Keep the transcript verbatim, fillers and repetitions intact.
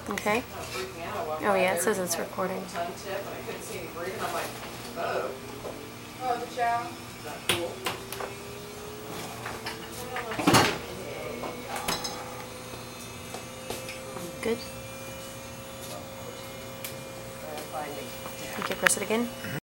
Okay. Oh yeah, it says it's recording. Ton tip, and I couldn't see any breathing. I'm like, oh. Oh, the chow. Is that cool? Good. You can press it again.